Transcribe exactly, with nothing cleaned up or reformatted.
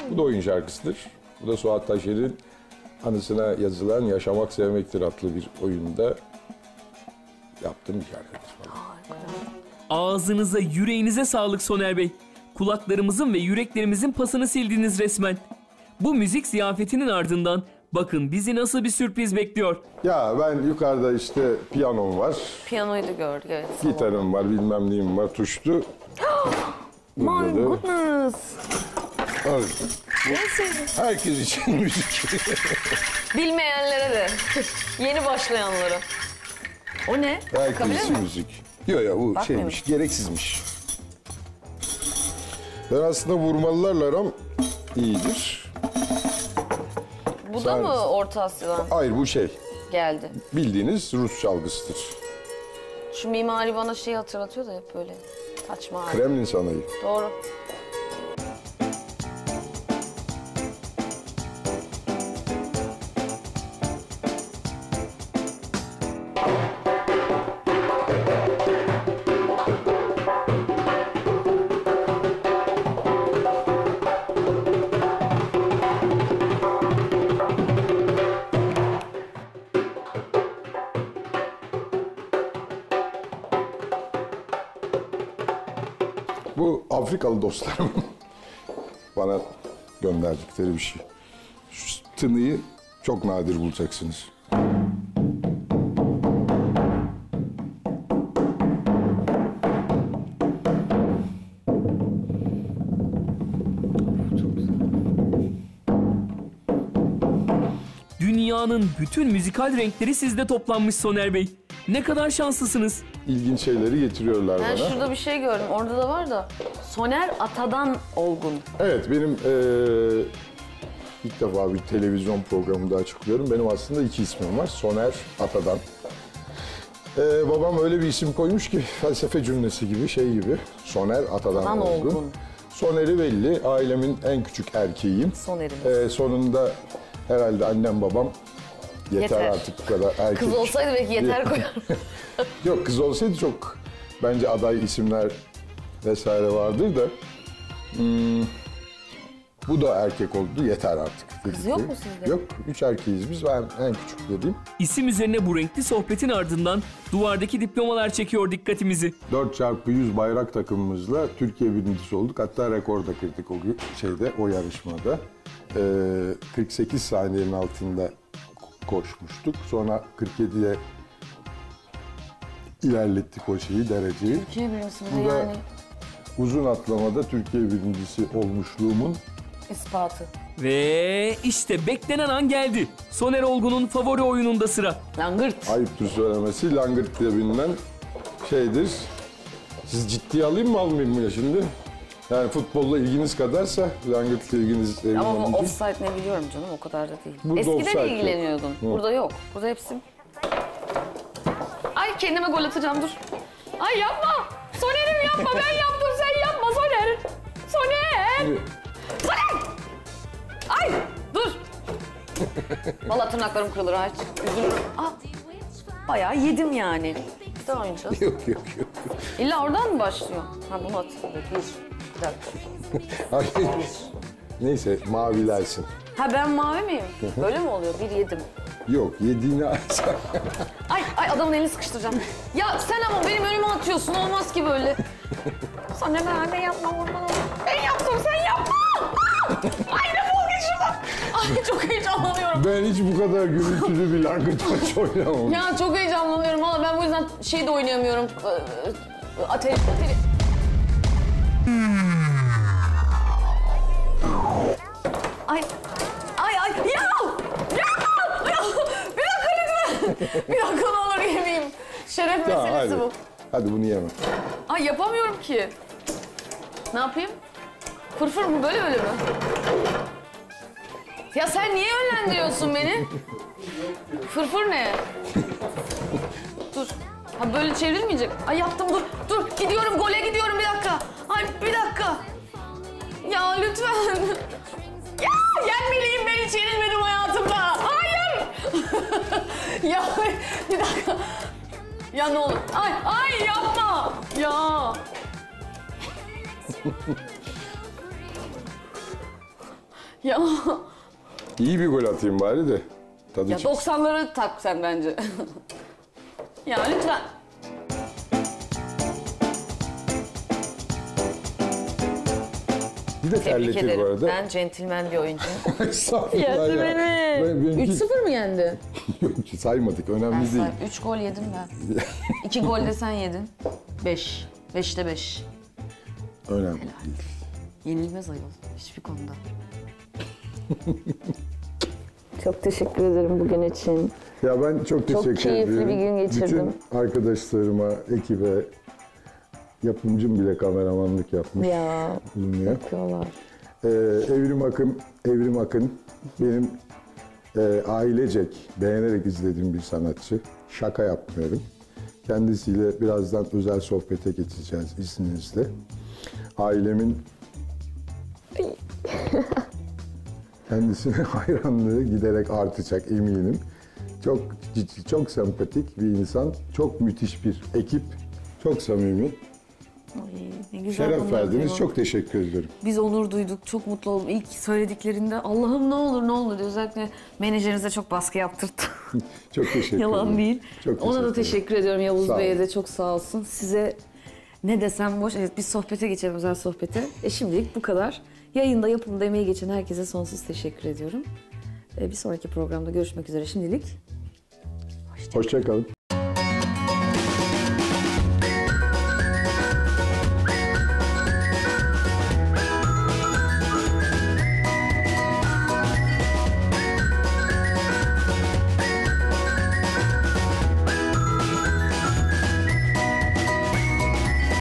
Bu da oyun şarkısıdır. Bu da Suat Taşer'in anısına yazılan Yaşamak Sevmektir adlı bir oyunda yaptığım bir şarkıdır falan. Ağzınıza, yüreğinize sağlık Soner Bey. Kulaklarımızın ve yüreklerimizin pasını sildiniz resmen. Bu müzik ziyafetinin ardından bakın bizi nasıl bir sürpriz bekliyor. Ya ben yukarıda işte piyanom var. Piyanoyu da gördük, evet. Gitarım var, bilmem neyim var, tuşlu. My goodness. Herkes için müzik. Bilmeyenlere de, yeni başlayanlara. O ne? Herkes için müzik. Yok ya bu Bakmıyor şeymiş, gereksizmiş. Ben aslında vurmalılarla aram iyidir. Bu Sen... da mı Orta Asya'dan? Hayır bu şey. Geldi. Bildiğiniz Rus çalgısıdır. Şu mimari bana şeyi hatırlatıyor da hep böyle. Taç Mahal. Kremlin Sanayi. Doğru. Bu Afrikalı dostlarım bana gönderdikleri bir şey. Şu tınıyı çok nadir bulacaksınız. Dünyanın bütün müzikal renkleri sizde toplanmış Soner Bey. Ne kadar şanslısınız. İlginç şeyleri getiriyorlar Ben bana. şurada bir şey gördüm. Orada da var da. Soner Atadan Olgun. Evet, benim ee, ilk defa bir televizyon programında açıklıyorum. Benim aslında iki ismim var. Soner Atadan. Ee, babam öyle bir isim koymuş ki felsefe cümlesi gibi, şey gibi. Soner Atadan, Atadan Olgun. Olgun. Soner'i belli. Ailemin en küçük erkeğiyim. Soner'imiz. Ee, sonunda herhalde annem babam yeter, Yeter. artık bu kadar erkek. Kız olsaydı belki yeter koyar. Yok, kız olsaydı çok bence aday isimler vesaire vardır da. Hmm, bu da erkek oldu, yeter artık. Kız yok mu sizde? Yok, üç erkeğiz biz, ben en küçük dediğim. İsim üzerine bu renkli sohbetin ardından duvardaki diplomalar çekiyor dikkatimizi. dört çarpı yüz bayrak takımımızla Türkiye birincisi olduk. Hatta rekor da kırdık o şeyde, o yarışmada. Ee, kırk sekiz saniyenin altında koşmuştuk. Sonra kırk yediye ilerlettik o şeyi, dereceyi. Türkiye birincisi Bu da yani. uzun atlamada Türkiye birincisi olmuşluğumun ispatı. Ve işte beklenen an geldi. Soner Olgun'un favori oyununda sıra. Langırt. ayıptır söylemesi, langırt diye bilinen şeydir. Siz ciddiye alayım mı almayayım mı ya şimdi? Yani futbolla ilginiz kadarsa langırtla ilginiz evin Ama olunca. offside ne biliyorum canım, o kadar da değil. Burada Eskiden offside ilgileniyordum. yok. Burada yok. Burada hepsi... Ay kendime gol atacağım, dur. Ay yapma. Soner'im yapma, ben yaptım, sen yapma Soner. Soner. Soner. Ay dur. Vallahi tırnaklarım kırılır, aç. Üzülürüm. Ah. Bayağı yedim yani. Bir daha oynayacağız. Yok yok yok. İlla oradan mı başlıyor? Ha bunu atayım. Bir, bir dakika. Hayır. Neyse, mavilersin. Ha ben mavi miyim? Böyle mi oluyor? Bir yedim. Yok, yediğini açsan. Ay ay adamın elini sıkıştıracağım. Ya sen ama benim önüme atıyorsun, olmaz ki böyle. Sonra ben de yapma vurma. Ben yaptım, sen yapma. Ay defol git şuradan. Ay çok heyecanlanıyorum. Ben hiç bu kadar gürültülü bir langırt maç oynamam. Ya çok heyecanlanıyorum valla, ben bu yüzden şey de oynayamıyorum. Atari, atari. Ay, ay, ay, ya! Ya! Ya! Bir dakika lütfen! Bir dakika ne olur yemeyeyim. Şeref Tamam, meselesi hadi. bu. Hadi bunu yeme. Ay yapamıyorum ki. Ne yapayım? Fırfır mı? Böyle böyle mi? Ya sen niye yönlendiriyorsun beni? Fırfır ne? Dur. Ha böyle çevrilmeyecek. Ay yaptım, dur. Dur gidiyorum, gole gidiyorum, bir dakika. Ay bir dakika. Ya lütfen. Ya yenmeliyim, ben hiç yenilmedim hayatımda. Hayır. Ya bir dakika. Ya ne olur. Ay ay yapma. Ya. Ya, İyi bir gol atayım bari de. Tadı ya çıksın. doksanları tak sen bence. Ya lütfen. Bir de Tebrik terletir ederim. bu arada. Ben centilmen bir oyuncuyum. Estağfurullah Yendi ya. beni. Ben- benimki- üç sıfır mı yendi? Yok, saymadık, önemli Ben değil. say- üç gol yedim ben. iki gol de sen yedin. beş. beşte beş. Önemli değil. Yenilmez ayol hiçbir konuda. Çok teşekkür ederim bugün için. Ya ben çok teşekkür keyifli ediyorum. bir gün geçirdim. Bütün arkadaşlarıma, ekibe, yapımcım bile kameramanlık yapmış. Ya Bulunuyor. yapıyorlar. Ee, Evrim Akın, Evrim Akın benim e, ailecek beğenerek izlediğim bir sanatçı. Şaka yapmıyorum. Kendisiyle birazdan özel sohbete geçeceğiz izninizle. Ailemin kendisine hayranlığı giderek artacak eminim. Çok ciddi, çok sempatik bir insan, çok müthiş bir ekip, çok samimi. Ay, ne güzel Şeref bunlar verdiniz, diyor. çok teşekkür ederim. Biz onur duyduk, çok mutlu oldum. İlk söylediklerinde Allah'ım ne olur ne olur diye özellikle menajerinize çok baskı yaptırdı. Çok teşekkür ederim. Yalan değil. Çok Ona da ederim. teşekkür ediyorum Yavuz Sağ Bey'e olun. de çok sağ olsun. Size ne desem boş. Evet biz sohbete geçelim, özel sohbete. E şimdilik bu kadar. Yayında yapımda emeği geçen herkese sonsuz teşekkür ediyorum. E, bir sonraki programda görüşmek üzere şimdilik. Hoşça kalın.